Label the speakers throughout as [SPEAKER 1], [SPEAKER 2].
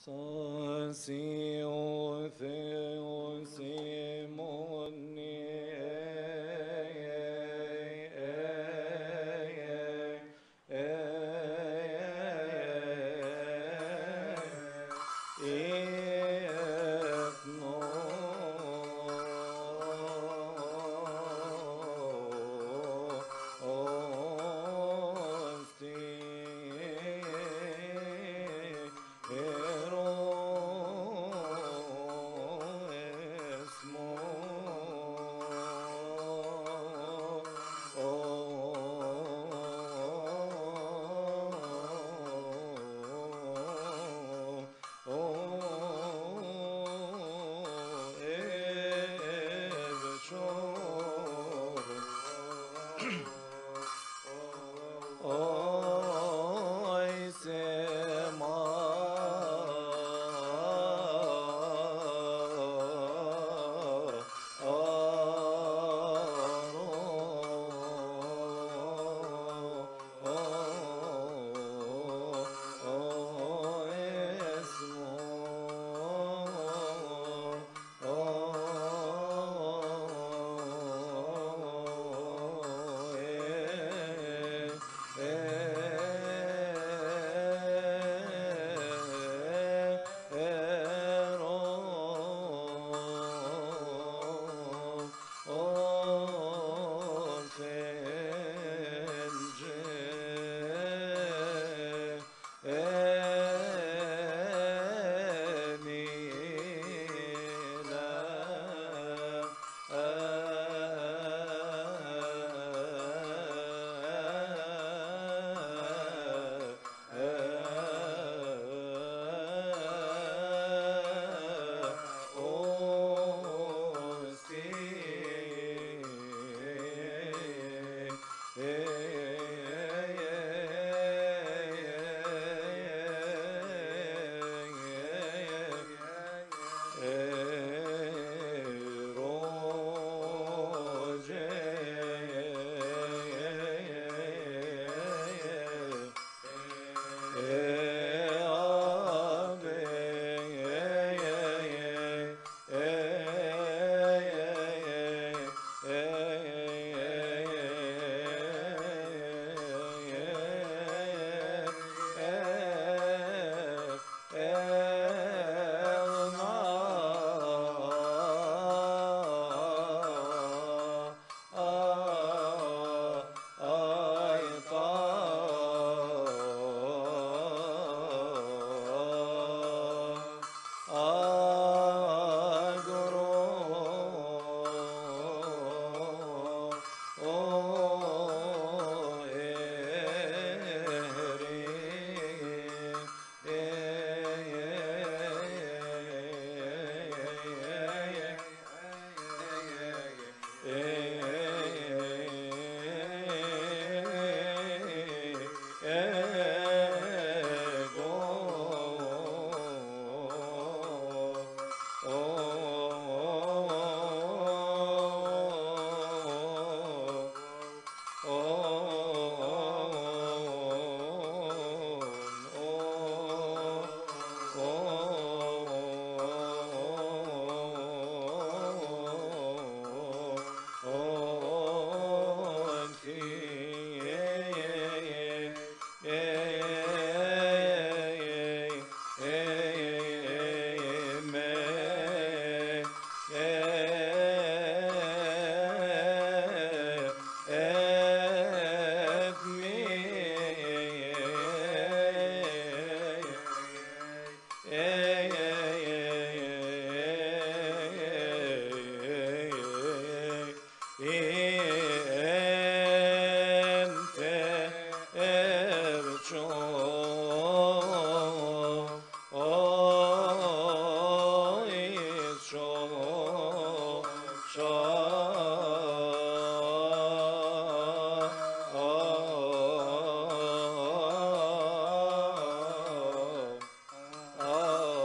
[SPEAKER 1] Oh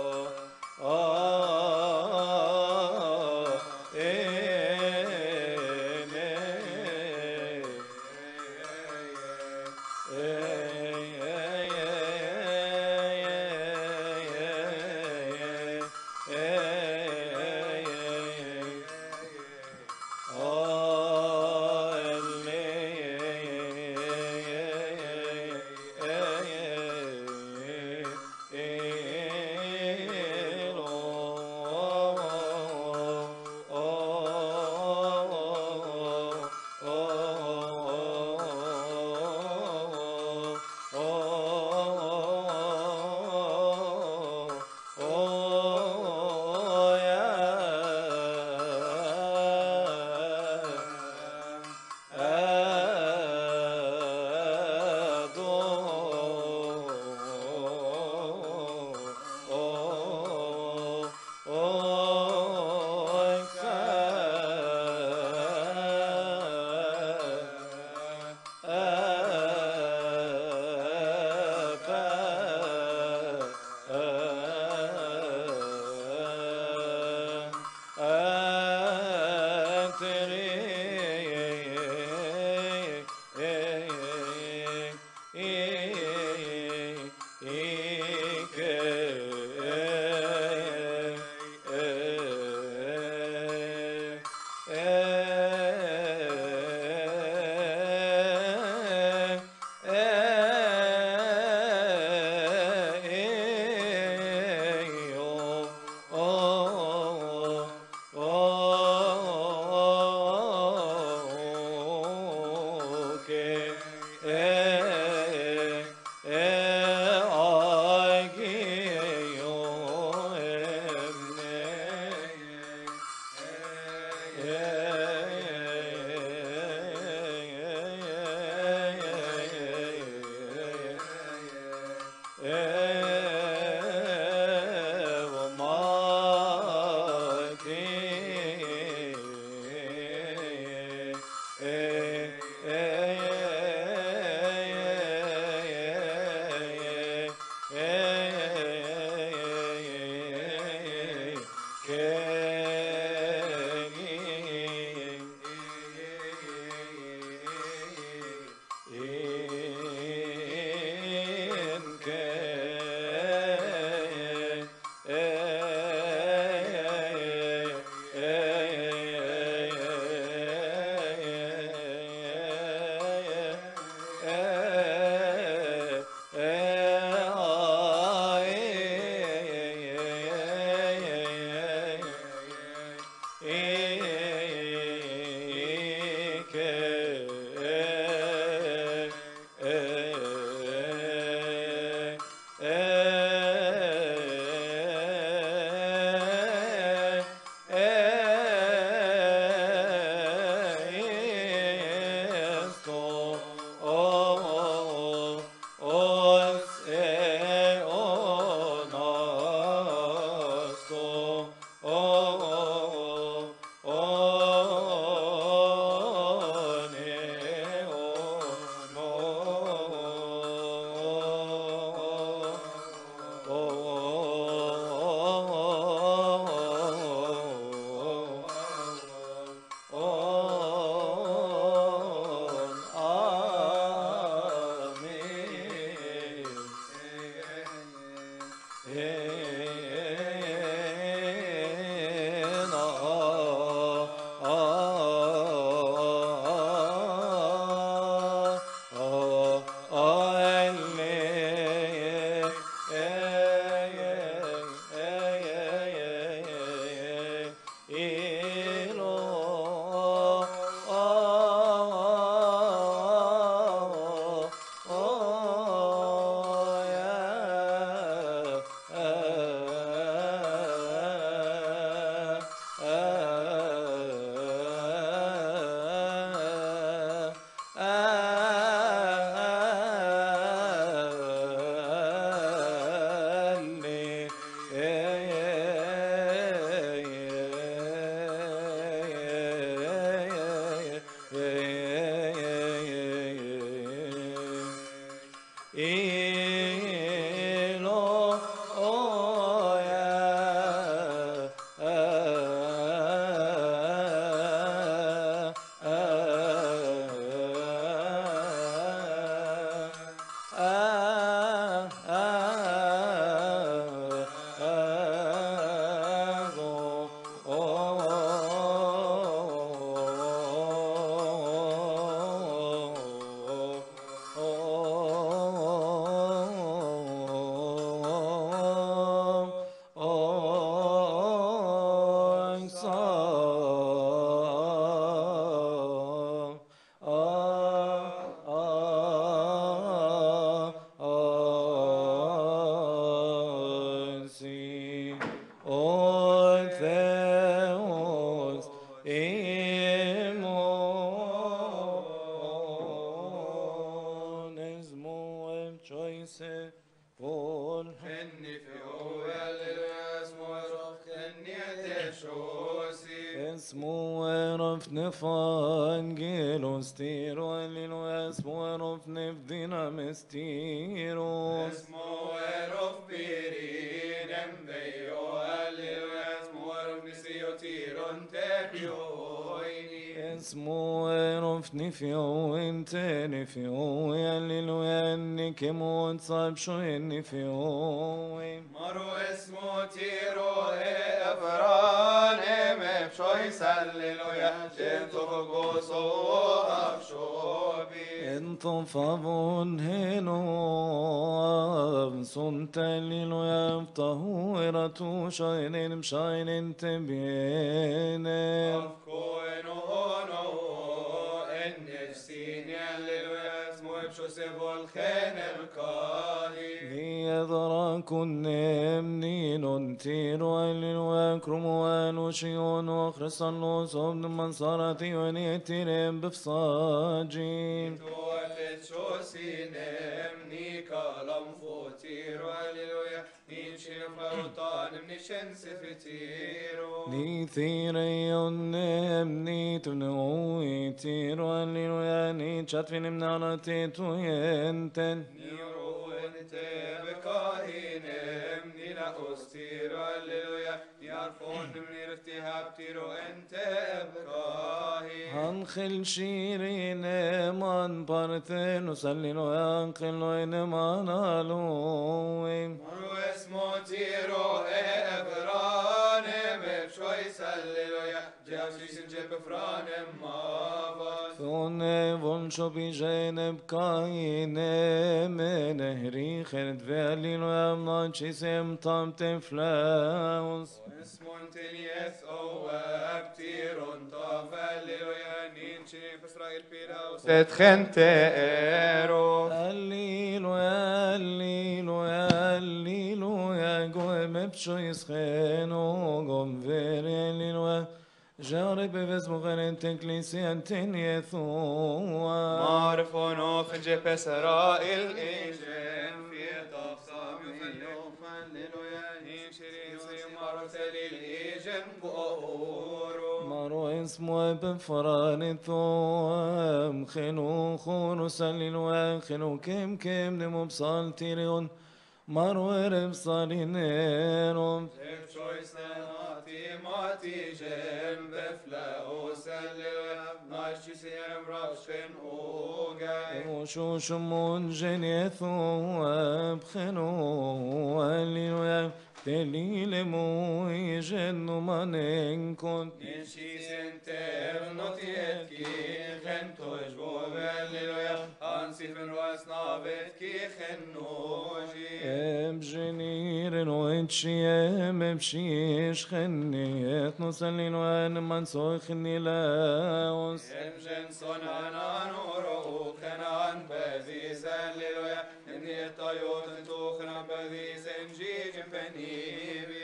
[SPEAKER 1] دليل موي جن منن كنت
[SPEAKER 2] Incis internotiet kichen tojbo belliloja, ansifen roas navet kichen noji.
[SPEAKER 1] بجنير وإتشيام بشيش خني اتنصلين وان من صوخني لاوس
[SPEAKER 2] Emjen son anan oro kenan bezis elliloja, nirtajot tuchna bezis enjijin penivi.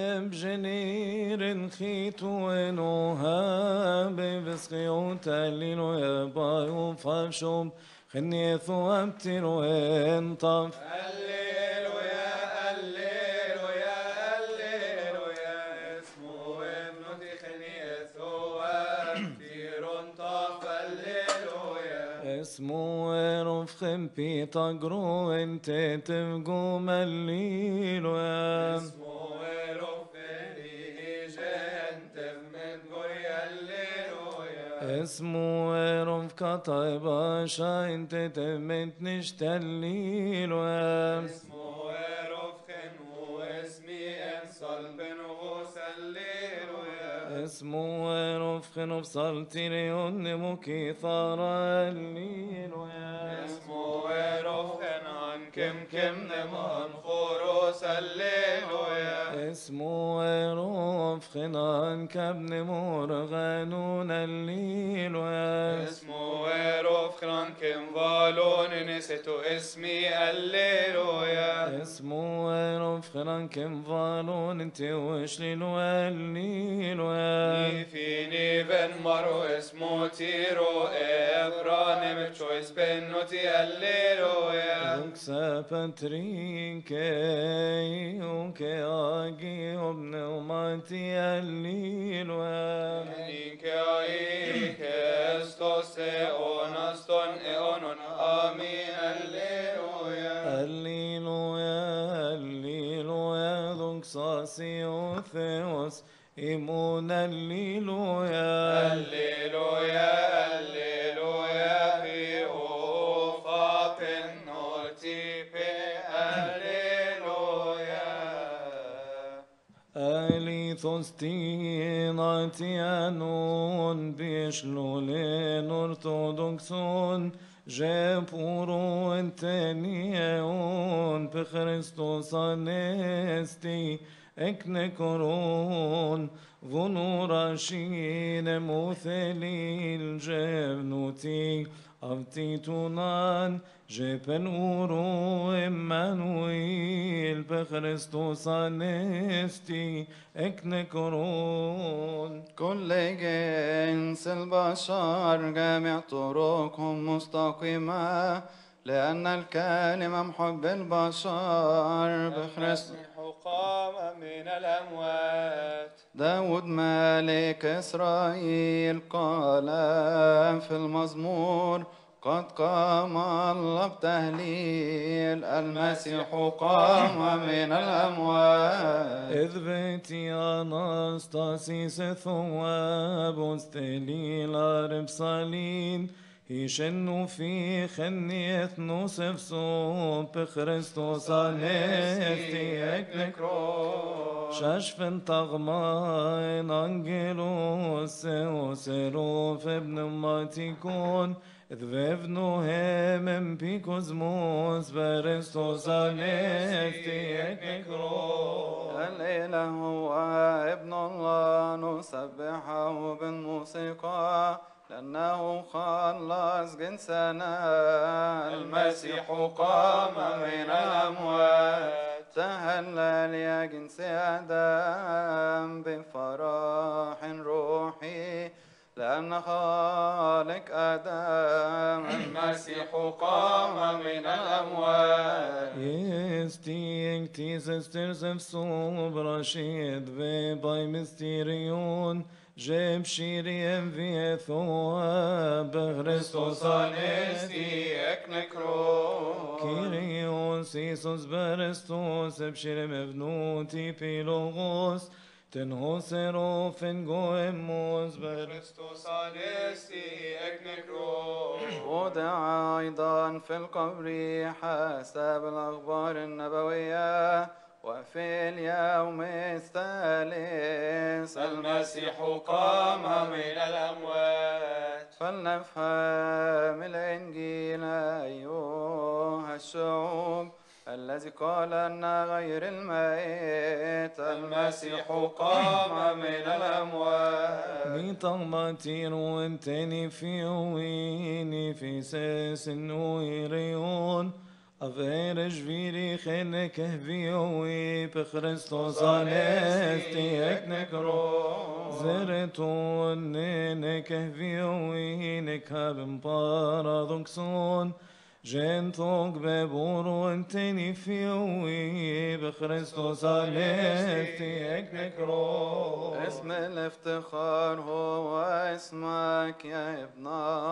[SPEAKER 1] بجنير خيت ونوها بفسقيوت الليلو يبايو فابشوم خني ثوابتر وانطف
[SPEAKER 2] Alleluia, alleluia, alleluia, اسمه ابن تخنيثه وابتيرون طف alleluia.
[SPEAKER 1] اسمه رفخم في تقرو انت تفقو مليلو
[SPEAKER 2] اسمه رفني جنتف من قوي alleluia.
[SPEAKER 1] اسمه رفقة طيبة انت تمت نشتليلو
[SPEAKER 2] اسمه رفخن واسمي انصل بنغوس alleluia.
[SPEAKER 1] اسمه رفخن بصلتي ليون مكي ثار الليلو
[SPEAKER 2] اسمه رفخن عن كم نمان خروس alleluia.
[SPEAKER 1] اسمه رفخن عن كابن مرغانون الليلو
[SPEAKER 2] اسمه رفخن عن كم فالون نسيتو اسمي alleluia.
[SPEAKER 1] اسمه رفخن عن كم فالون انت وشليلو الليلو
[SPEAKER 2] فيني بن مرو اسمه تيرو افراني متشويس بنوتي alleluia.
[SPEAKER 1] Dunksa Patrike Uke Agi Obneumati Allilua
[SPEAKER 2] Ninke aike estos eonaston eonon amin alleluia.
[SPEAKER 1] Allilua Allilua Dunksa Siutheos Imun Allilua
[SPEAKER 2] Alleluia, alleluia, fi ufa pennorti pe alleluia.
[SPEAKER 1] Alithos tinatianon bishlulen orthodoxon je puro entenieon pe Christos anesti eknekoron vonurashin emothelil jevnuti avtitunan جبن أورو إمانويل بخريستوس أنستي إكنكرون
[SPEAKER 3] كل جنس البشر جميع طرقهم مستقيمة لأن الكلمة محب البشر بخريستوس
[SPEAKER 2] قام من الأموات.
[SPEAKER 3] داود ملك إسرائيل قال في المزمور قد قام الله بتهليل المسيح قام من الأموات.
[SPEAKER 1] إذ بيتي أناستاسيس ثواب استليل ربصالين يشنو في خنية نوسف صوب بخريستوس أنستي
[SPEAKER 2] نكرون.
[SPEAKER 1] شاشفن طغمان أنجلوس وسروف ابن ماتيكون ذبفنو هم بيكوزموس برستوس أنستي نكرون.
[SPEAKER 3] الإله هو ابن الله نسبحه بالموسيقى لأنه خلص جنسنا.
[SPEAKER 2] المسيح قام من الأموات.
[SPEAKER 3] تهلل يا جنس آدم بفرح روحي لأن خالق آدم.
[SPEAKER 2] المسيح قام من الأموات.
[SPEAKER 1] Jesting tisesters of sobrashid ve by mysterion jeb shiriem viethoa
[SPEAKER 2] Christos anesti ek nekron.
[SPEAKER 1] Kyrios Isus berestos ebshirem evnuti pilogos tenhos erofen goemos
[SPEAKER 2] Christos anesti ek nekron.
[SPEAKER 3] وضع أيضا في القبر حسب الأخبار النبوية وفي اليوم الثالث
[SPEAKER 2] المسيح قام من الأموات.
[SPEAKER 3] فلنفهم الإنجيل أيها الشعوب الذي قال أن غير الميت
[SPEAKER 2] المسيح قام من الأموات.
[SPEAKER 1] ميطغماتين وانتني في ويني في ساس ويريون أغيرش فيري خينك هفيوي بخريستوس أنستي اكنكرو زرتون نينك هفيوي نكابن بارادوكسون جنتوك ببورو انتني فيوي بخريستوس أنستي اكنكرو.
[SPEAKER 3] اسم الافتخار هو اسمك يا ابن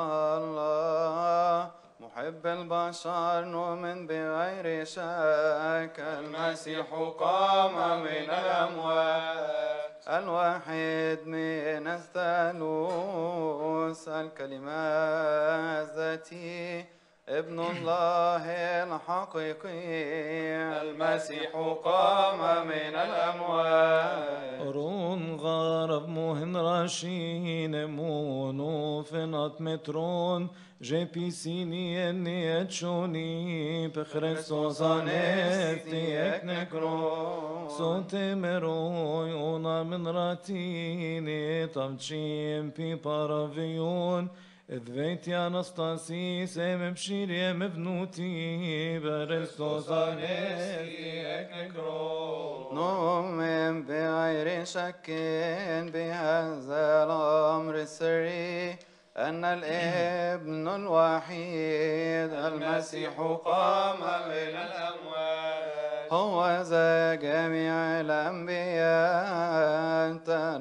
[SPEAKER 3] الله محب البشر نؤمن بغير شك
[SPEAKER 2] المسيح قام من الأموات.
[SPEAKER 3] الواحد من الثالوث الكلمة الذاتي ابن الله الحقيقي
[SPEAKER 2] المسيح قام من الأموات.
[SPEAKER 1] رون غارب موهن راشين مونو فنات مترون جي سيني اني اتشوني بخريستوس انستي اكنكرو صوت مروي اونا من راتيني طبشين بي بارافيون ذويتي انستاسيس ام بشيري مبنوتي بخريستوس انستي اكنكرو.
[SPEAKER 3] نؤمن بغير شك بهذا الأمر السري أن الابن الوحيد
[SPEAKER 2] المسيح قام من الأموات.
[SPEAKER 3] هو ذا جميع الأنبياء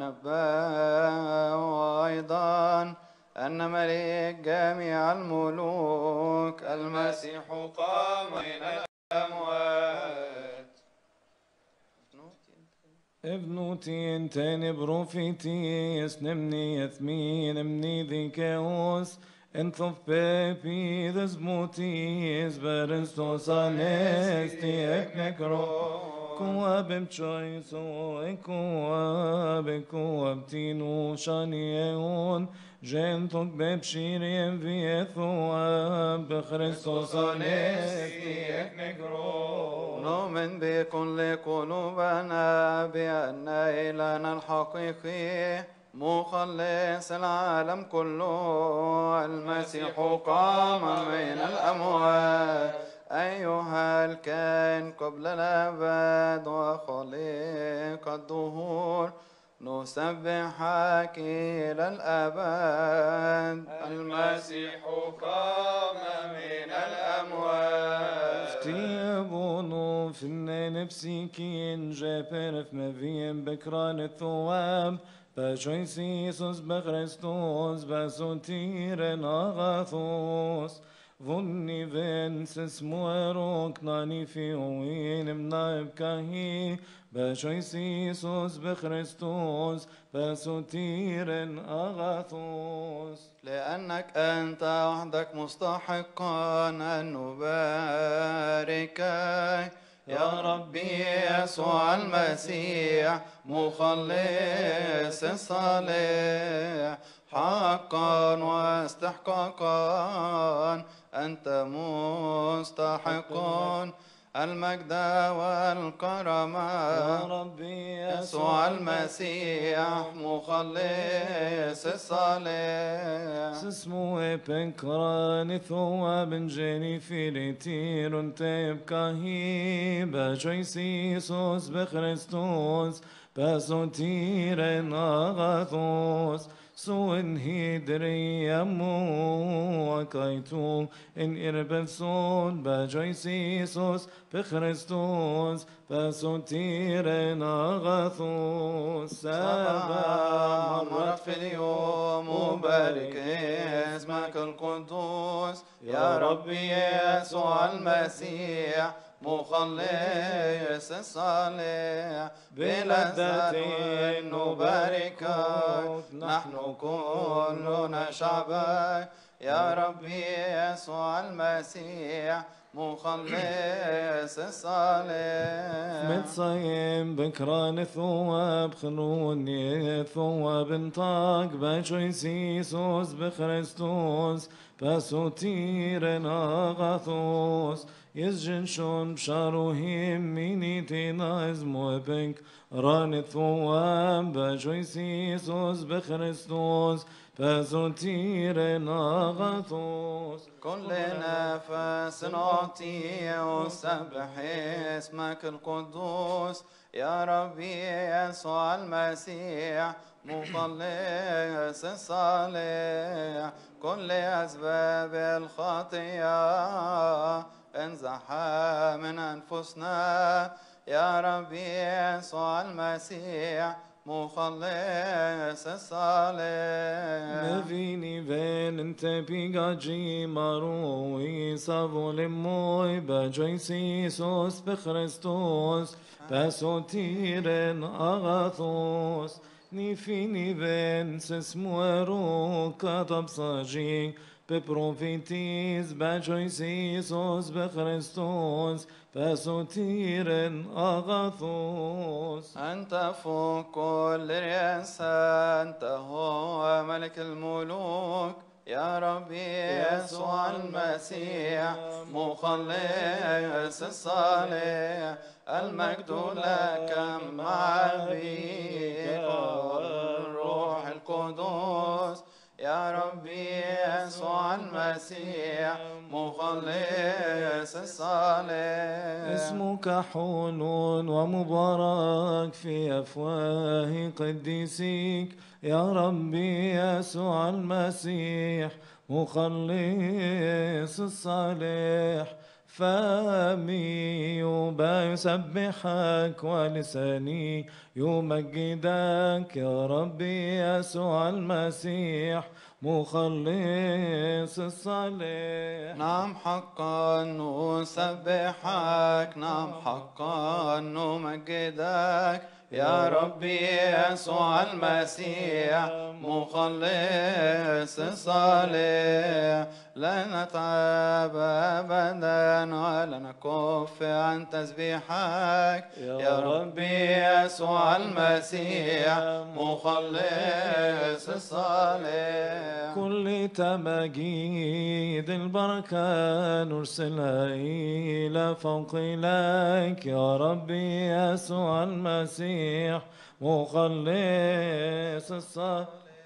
[SPEAKER 3] تنبأوا أيضا أن ملك جميع الملوك
[SPEAKER 2] المسيح قام من الأموات.
[SPEAKER 1] ابنوتي انتني بروفيتي اسنمني يثمين مني ذيكاوس انثف بيبي ذزموتي ازبرنستوس انستي اكنكرو كوا بمشوي سوي كوا بكوا بتينو شانيون جنتك ببشيرين في ثواب بخريستوس انستي اكنكرو.
[SPEAKER 3] نؤمن بكل قلوبنا بأن إلهنا الحقيقي مخلص العالم كله المسيح قام من الأموات أيها الكائن قبل الأبد وخالق الدهور نسبحك إلى الأبد.
[SPEAKER 2] المسيح قام من الأموات.
[SPEAKER 1] افتيبونو فنن بسيكين جابر في مفيم بكران الثواب بجويس يسوس بخريستوس بسوتير ناغاثوس ظني فينس اسمو روكناني في وين منايب كاهي بجويس يسوس بخريستوس بسوتير أغاثوس.
[SPEAKER 3] لأنك أنت وحدك مستحقا أن نباركك يا ربي يسوع المسيح مخلص الصالح حقا واستحقاقا أنت مستحق المجد والكرامة
[SPEAKER 1] يا ربي
[SPEAKER 3] يسوع المسيح مخلص الصالح.
[SPEAKER 1] اسمه بنكران ثواب جاني في ريتير تبكاهي بجويسيسوس بخريستوس بسوتير ناغاثوس سون هيدري أمو وكايتو إن إربنسون بجويسيسوس بخريستوس بسوتير ناغاثوس
[SPEAKER 3] سبع مرات في اليوم مبارك اسمك القدوس يا ربي يسوع المسيح مخلص الصالح بلذة نباركك نحن كلنا شعبك يا ربي يسوع المسيح مخلص الصالح.
[SPEAKER 1] متصيم بكران ثواب خنوني ثواب انطاق بجويسيسوس بخريستوس بسوتير ناغاثوس يسجن شون بشاروهيم ميني تينايز موبنك ران ثواب بجويسيسوس بخريستوس بسوتير ناغاثوس
[SPEAKER 3] كل نفس نعطي وسبح اسمك القدوس يا ربي يسوع المسيح مخلص الصالح. كل أسباب الخطية انزحها من أنفسنا يا ربي يسوع المسيح مخلص الصالح.
[SPEAKER 1] مفيني فين انت بيجاجي ماروي سافولي موي بجويسيسوس بخريستوس بسوتيرن اغاثوس نيفيني فين سسمويرو كتب صاجي ببروفيتيز بجويسيسوس بخريستوس بسوتيرن اغاثوس.
[SPEAKER 3] أنت فوق كل رياسة، أنت هو ملك الملوك يا ربي يسوع المسيح مخلص الصالح. المجد لك مع أبيك والروح القدس يا ربي يسوع المسيح مخلص الصالح.
[SPEAKER 1] اسمك حلول ومبارك في أفواه قديسيك يا ربي يسوع المسيح مخلص الصالح. فمي يسبحك ولساني يمجدك يا ربي يسوع المسيح مخلص الصالح.
[SPEAKER 3] نعم حقا نسبحك، نعم حقا نمجدك يا ربي يسوع المسيح مخلص الصالح. لا نتعب أبدا ولا نكف عن تسبيحك يا ربي يسوع المسيح مخلص الصالح.
[SPEAKER 1] كل تماجيد البركة نرسلها إلى فوق إليك يا ربي يسوع المسيح مخلص الصالح.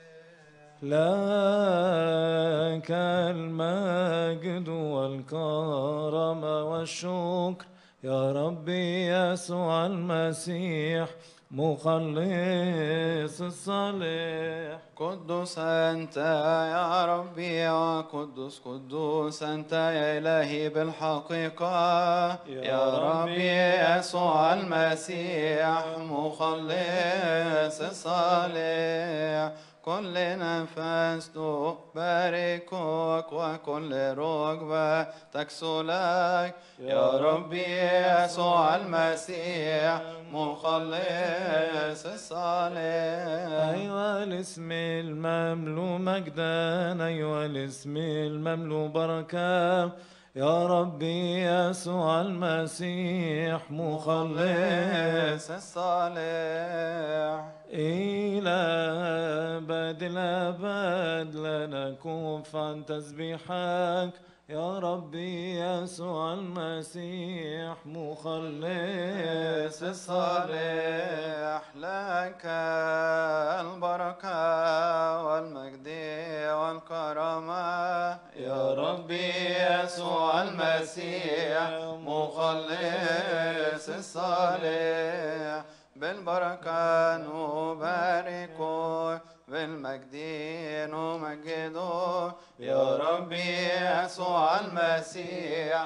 [SPEAKER 1] لك المجد والكرم والشكر يا ربي يسوع المسيح مخلص الصالح.
[SPEAKER 3] قدوس أنت يا ربي وقدوس قدوس أنت يا إلهي بالحقيقة يا ربي يسوع المسيح مخلص الصالح. كل نفس تباركك وكل ركبة تكسو لك يا ربي يسوع المسيح مخلص الصالح.
[SPEAKER 1] أيها الاسم المملو مجدا أيها الاسم المملو بركة يا ربي يسوع المسيح مخلص
[SPEAKER 3] الصالح.
[SPEAKER 1] إلى أبد الأبد لا نكف عن تسبيحك يا ربي يسوع المسيح مخلص
[SPEAKER 3] الصالح. لك البركة والمجد والكرامة يا ربي يسوع المسيح مخلص الصالح. بالبركة نباركه بالمجد نمجده يا ربي يسوع المسيح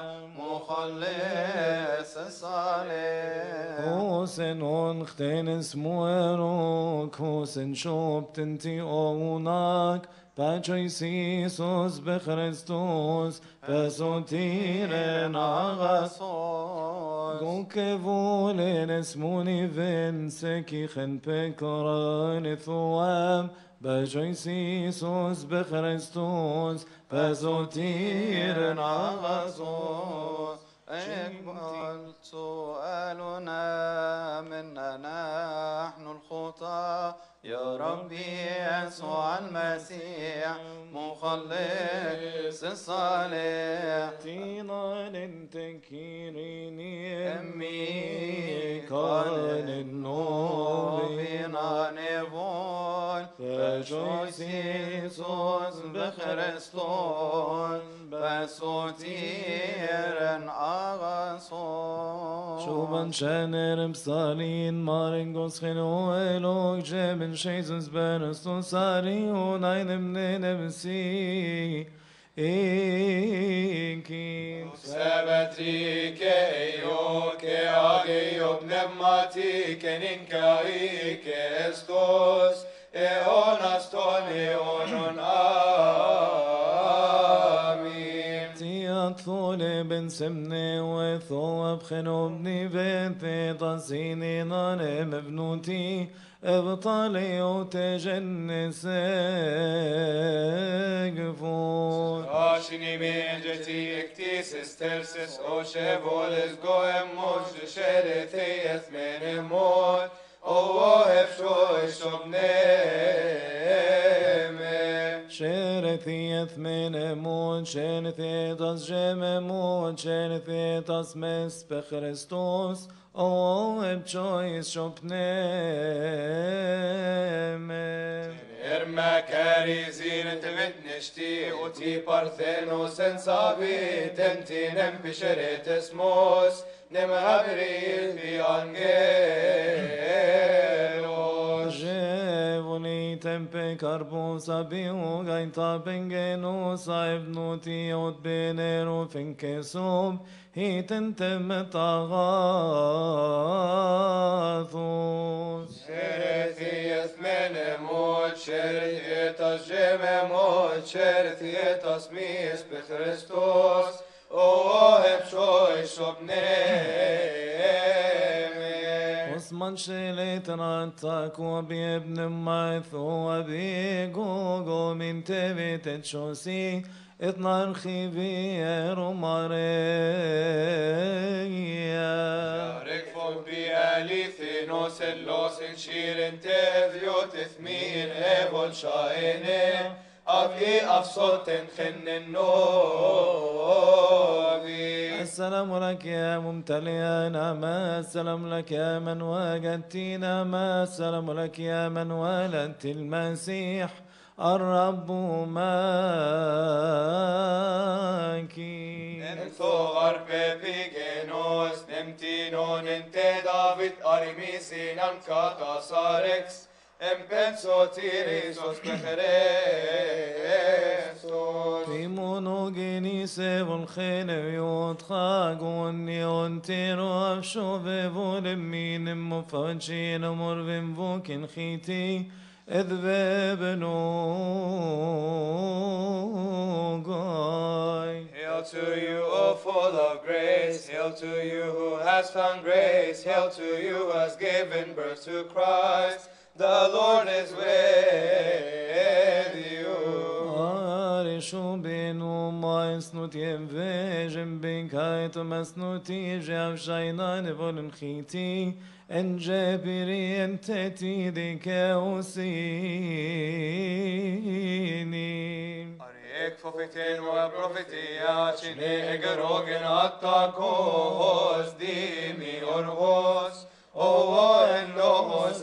[SPEAKER 3] مخلص الصالح.
[SPEAKER 1] Husen onchten smuerok, husen shopt enti onak, Pachoisisos bechrestos, pesotiren
[SPEAKER 3] Agasos.
[SPEAKER 1] Gonke volen esmoni vensekichen pekoran thuam. Pachoisisos bechrestos, pesotiren
[SPEAKER 3] Agasos. اقبل سؤالنا منا نحن الخطاة يا ربي يسوع المسيح مخلص الصالح
[SPEAKER 1] تينا ننتكيريني
[SPEAKER 3] أمي
[SPEAKER 1] كان النوبي
[SPEAKER 3] فينا نبول فشويسيسوس بخريستون بسوتيرن أغاصون
[SPEAKER 1] شوبان شانر بصالين مارنغوس خنو إلوك جبن شيزوس بنستو ساري وناين من نفسي إنكين
[SPEAKER 2] سبتريك ايوك اغيوب نبماتيك ننكايك استوس اونستون اونون امين
[SPEAKER 1] تياطول بن سمني وثوب خنوبني بنتي تصيني ظالم ابنوتي ابطالي وتجنس قفور
[SPEAKER 2] Ashini menjeti ektis estersis o shevoles goem mosh sherethieth menemot o hefshoy shobneme
[SPEAKER 1] شرثيت من مون شرثيت جم مون شرثيت مس بخريستوس او بچويس شوبنم
[SPEAKER 2] Erma karizin tvetnishti uti parthenos en sabit entinem bisheret esmos nem abril vi angelos
[SPEAKER 1] جيبوني تمبي كاربوسا بيو غايتا بنجينو صايبنوتي اوت بينيرو فينكسوم هي تنتم تغاثوس
[SPEAKER 2] Şerefiyet menemot, şerefiyet cememot, şerefiyet mis be Christos, o hep şoy şobneme.
[SPEAKER 1] Osman şeletan takwa bi ibn Maythu bi gogo min tevit etşosi etnar khibier umareya
[SPEAKER 2] Şarek fog bi alithinos ellos in şirin tevyot ethmin evol şaine, avi afsoten khennen novi.
[SPEAKER 1] السلام لك يا ممتلئ نعمة السلام لك يا من وجدت نعمة السلام لك يا من ولدت المسيح الرب معك
[SPEAKER 2] Entogar pepigenos, nemtinon ente David arimisin ankata sarex, empenso tirisos pecheresos.
[SPEAKER 1] في monogenice والخلويوت خاقوني ونتيرو أفشو بفولمين مفاجين مرفن فوكين خيتي اذبابنو قاي
[SPEAKER 2] Hail to you, O full of grace, hail to you who has found grace, hail to you who has given birth to Christ. The Lord is with you.
[SPEAKER 1] Arishu binu mais nutiem vejim binkait masnuti jav shainan volum khiti en jabiri enteti dikausini
[SPEAKER 2] Ariek profeten wa profetia chine egerogen attakos dimi orgos o en lomos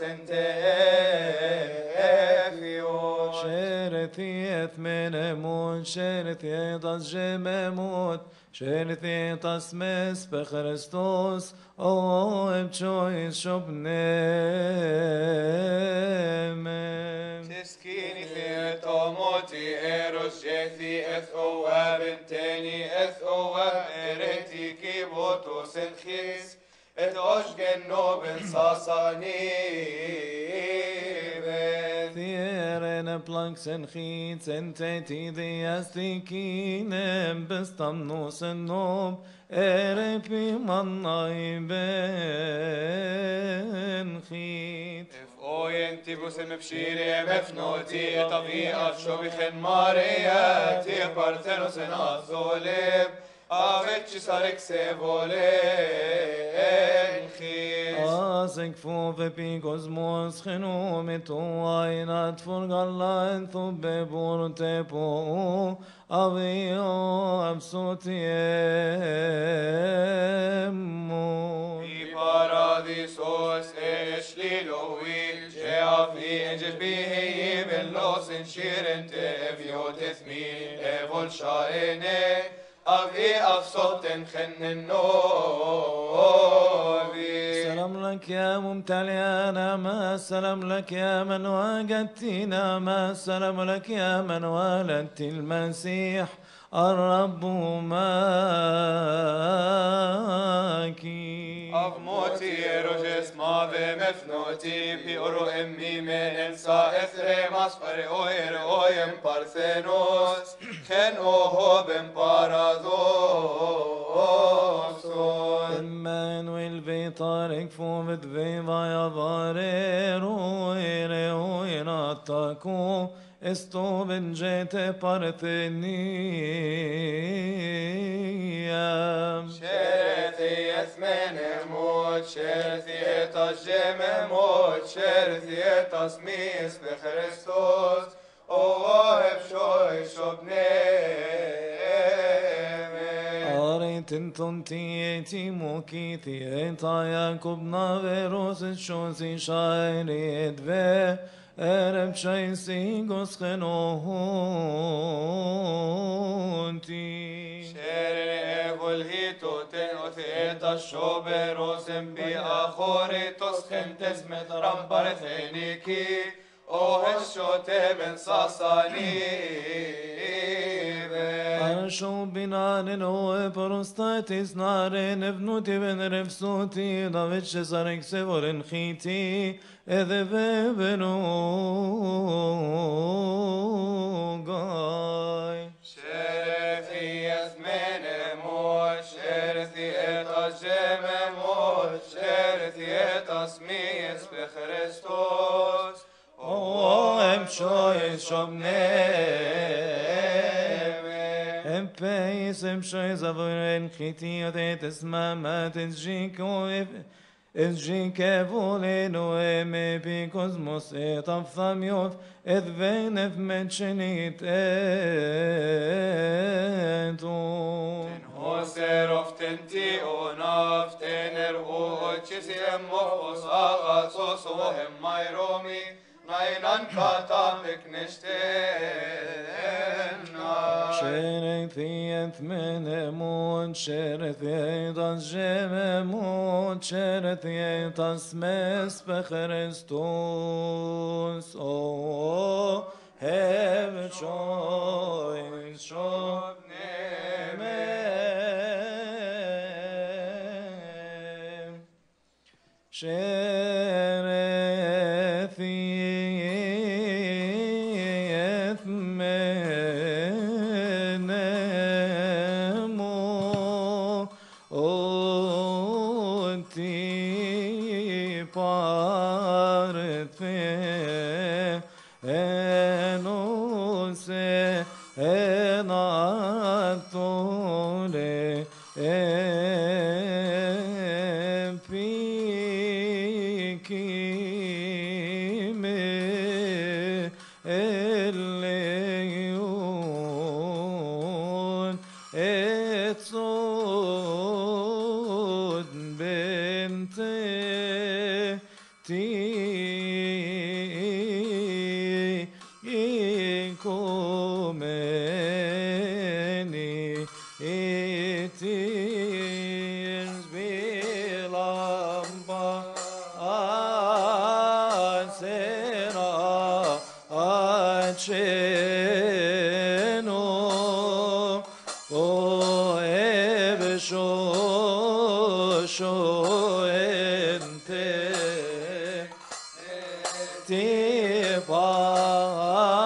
[SPEAKER 2] entefios.
[SPEAKER 1] شرثيت من امون شرثيت جمموت شرثيت اسمس بخريستوس او بچويس شبنم
[SPEAKER 2] Tiskini fiet omoti eros jethi eth oab enteni eth oab ereti kibotos en chis et oshgen noben sasani ben.
[SPEAKER 1] ثيرن en planksen skitsen tidiastikinem bestamnosen nom erepi mannai ben skit.
[SPEAKER 2] Ojen tibusem bshire mefnoti tavi afshobichen Maria ti parthenos en azoleb avet chisarek sevolen khis
[SPEAKER 1] Asek fove picos mos genomit oinat forgalla en thubbe borte po avio absotiemo.
[SPEAKER 2] I paradisos eshliloi sheavi enjebihi bellos in shiren teviot ethmi evol shaene avi afsoten chennen novi.
[SPEAKER 1] سلام لك يا ممتلئ نعمة سلام لك يا من وجدت نعمة سلام لك يا من ولدت المسيح الرب معك
[SPEAKER 2] Av moti eroges mave mefnoti pi oro emmi menen sa ethremas pare oiem parthenos chen oho ben paradoson.
[SPEAKER 1] Emmanuel vitarek fovet veva jag varer oer attako esto vengete partheniam.
[SPEAKER 2] Sherthi esmenemot, sherthi etas gememot, sherthi etas mis bechrestos, ohev shoy shobneme.
[SPEAKER 1] Aritin tontieti mokiti eta Jakob naveros shosi shairi edve ereb shaisi goschenohonti.
[SPEAKER 2] Shere evol hitoten othetas shoberosen bi achoritos gentes met rampartheniki, ohev shote ben sasanive.
[SPEAKER 1] Arsho binanen o prostatis naren evnuti ben refsuti David Cesarek sevoren chiti edeve benugai.
[SPEAKER 2] Sherethi es menemot, sherethi etas gememot, sherethi etas mies bechrestos,
[SPEAKER 1] Oem shoy shobneme. Em peis em shoy zavoren chiti odet es mamat es jiko es jike voleno em epikosmos et afthamiot et venef mentionit eton.
[SPEAKER 2] Hoser of tenti onaf tener ochis emmos agathos ohem mairomi, nainan kata mekneshtena.
[SPEAKER 1] Sherethi et menemon, sherethi et as gememon, sherethi et as mes bechrestos. O hev shoy shobneme. Sherethi et menemo oti parthe enose enatore epikime eleon etsod bente ti ikomeni itirs bilamba asera aceno o ebsho ente ti pa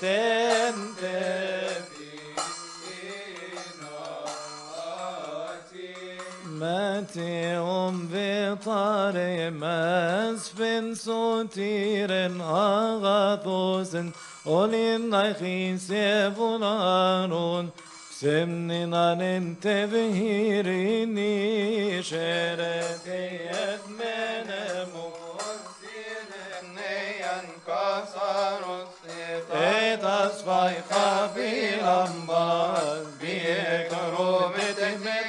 [SPEAKER 1] Matteum vitare mas finsotiren agathosen olin achis evunaron semninan tevihirini sherete etmenemu etas vaycha bilambas biekaromet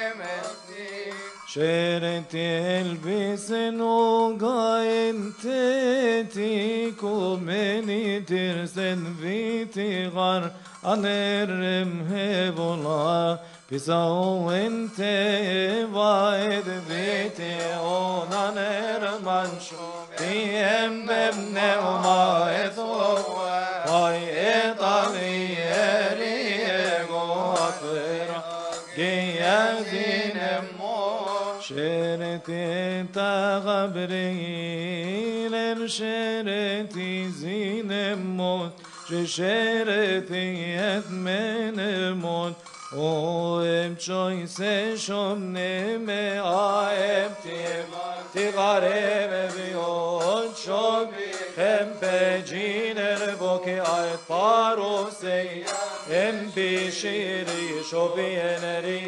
[SPEAKER 1] شرت البسن وقاين تتيكو مني ترسن فيتي غار أنرم هبولا بساو انت وايد فيتي اونا نرمانشو بيهم ببنى وما اثوه واي اطالي اريغو افرا جيادين شرتي تغبريل شرتي زين موت شرتي يتمن موت وام شوي سشم نمي آيب تغارب بيوت شوم خم بجين ربوكي آيت باروسي ام بشيري شو بينري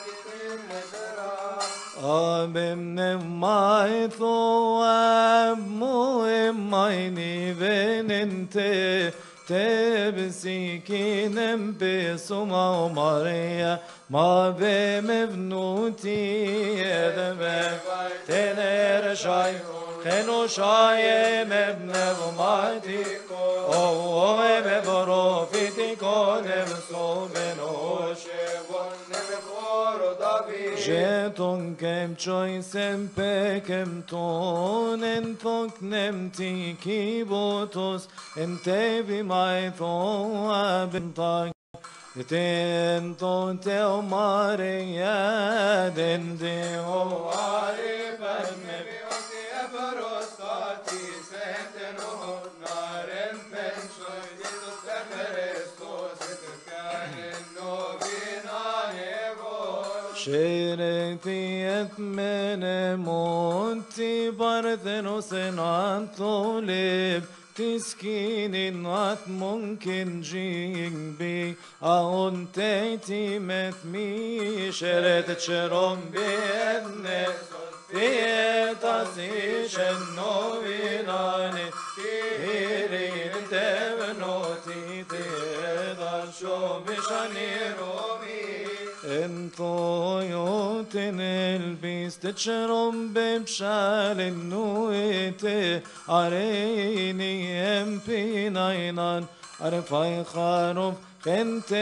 [SPEAKER 1] Abim mai thoab moem maini venente tebsikinem besuma Maria ma bemevnuti edeme tener shay kheno shay mebnev mati o mebroviti konem so benosh Jeton kem choy sempe kem ton en tok nem ti kibotos en tevi mai thon abentag ten ton te o Maria den de o are padme vioti aporostati senten o naren pen choy ditos teferestos et kanen novinane شرتي أتمنى موتي بارثنوس طولب تسكين نات ممكن جيك بي أون تيتي متمي شرت شرم بيدني تيتاسي شنو بيناني تيرين تبنوتي تيدار شو بشاني رومي انتو يوتن البيس تشرم بمشال النويت عريني امبي ناينان عرفاي خاروف خنت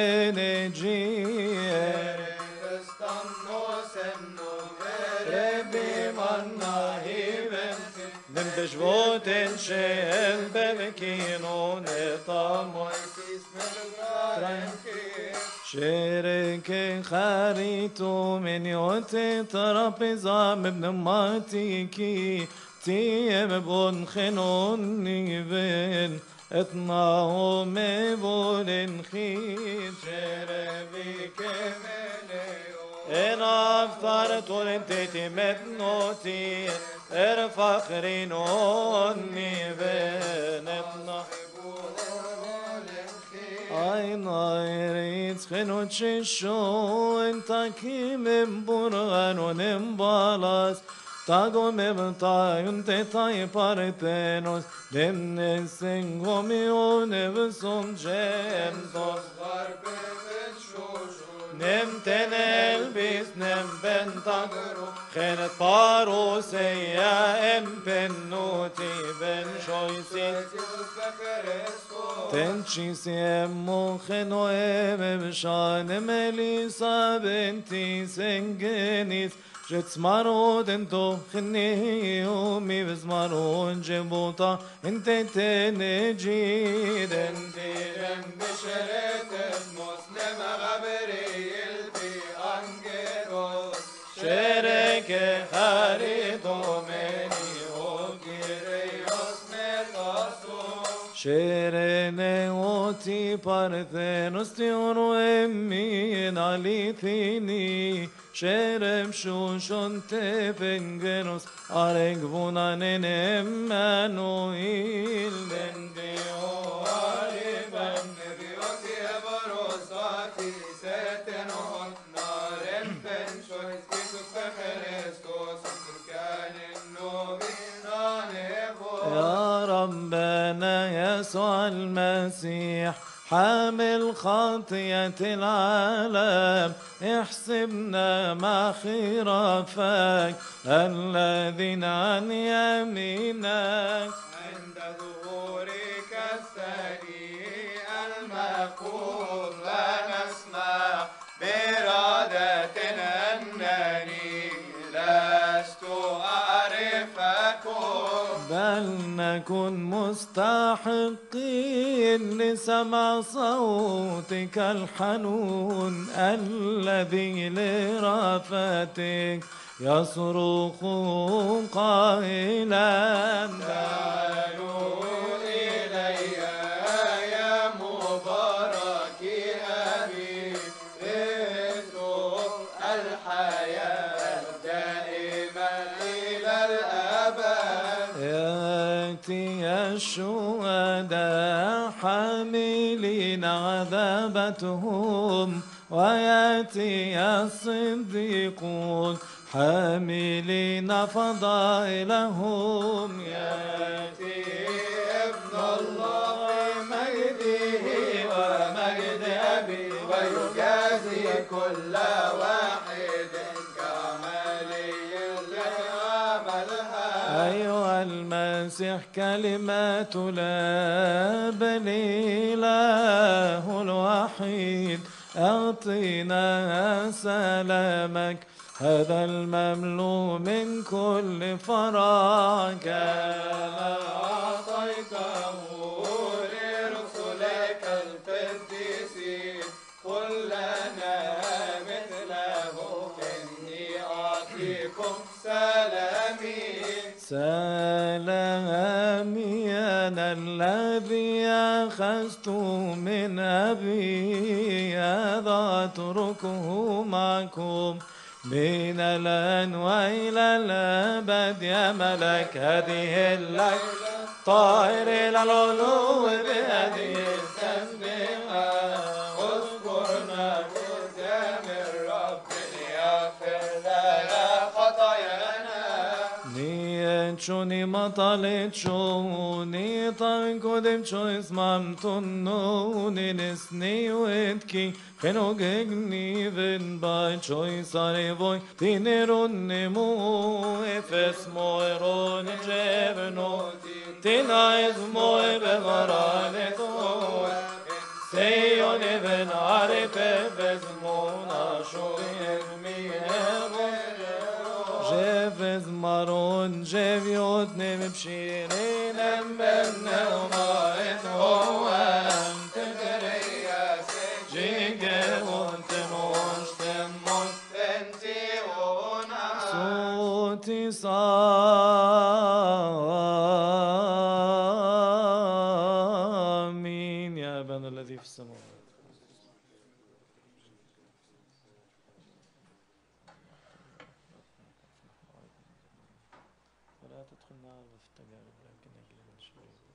[SPEAKER 1] نجيه استنو سنو ربي مناهي بنتي نمدش بوتن شيل بمكينو نطام ويسيس نلقى شرك خريتو من يوتي ترابيزا مبن ماتيكي تيم بون خنوني بين اتناو مبولن خير شربي كمليو ان افطرت ولنتي متنوتي ارفخرين وني بين اتناو Ay nairit khenot shisho entakim burgan onem balas tagom evtayun tetay partenos demnesen gomion evsom jem tos garbe shosho nem tenel bis nem bentagro khenet parosya em penoti ben shoysit Tenci siemo chenoem b'shane Melissa benti sengenis שצמרות אנתו חניו מבזמרון ג'בוטה אנתתן ג'ידן תירם בשרת מוסלם גבריאל באנגרות שרק חריתו מני אוקירי אוסמר קסו שרנה ti parthenos ti oroemin alithini Sherem shushon te pengenos aregvunanen Emmanuel
[SPEAKER 2] Deo Ariban Nebioti Ebarosati Setenon Narem Penchois Kisus Pecherestos Turkanin Novina Nevo
[SPEAKER 1] يا ربنا يسوع المسيح حامل خطية العالم احسبنا مع خرافك الذين عن يمينك
[SPEAKER 2] عند ظهورك الثاني المفقود لا نسمع بإرادة أنني لست أعرفكم
[SPEAKER 1] بل نكن مستحقين لسمع صوتك الحنون الذي لرأفتك يصرخ قائلا
[SPEAKER 2] تعالوا إلي يا مبارك أبي رزق الحياة دائما إلى الأبد
[SPEAKER 1] يأتي الشهداء حاملين عذابتهم ويأتي الصديقون حاملين فضائلهم
[SPEAKER 2] يأتي ابن الله في مجده ومجد أبي ويجازي كل واحد كعمله التي عملها
[SPEAKER 1] أيها المسيح كلمات الآب الإله الوحيد أعطنا سلامك هذا المملوء من كل فراغ
[SPEAKER 2] كما أعطيته لرسلك القديسين قل لنا مثله إني أعطيكم سلامي
[SPEAKER 1] سلامي أنا الذي أخذت من أبي هذا أتركه معكم من الآن وإلى الأبد يا ملك هذه الليلة طائر إلى العلو بهذه التسبيحة
[SPEAKER 2] اذكرنا قدام الرب ليغفر لنا خطايانا
[SPEAKER 1] نيتشوني مطالتشوني طنكودم شو اسمم تنوني نسني ويتكي خنوغني بن باي شوي صاري بوي تينيرون نمو افس مويرون جبنو تنايز موي بغراني طول سيوني بن عارف بزمونا شوي ميهبو جفز مارون جفيوت نمبشيرين امبرنا ومايت هو انت
[SPEAKER 2] تدريس
[SPEAKER 1] جيجي وانت موش تموش
[SPEAKER 2] تنتيونا
[SPEAKER 1] صوتي صامين يا ابانا الذي في السماوات ولا تدخلنا في التجارب لكن نجي من الشرير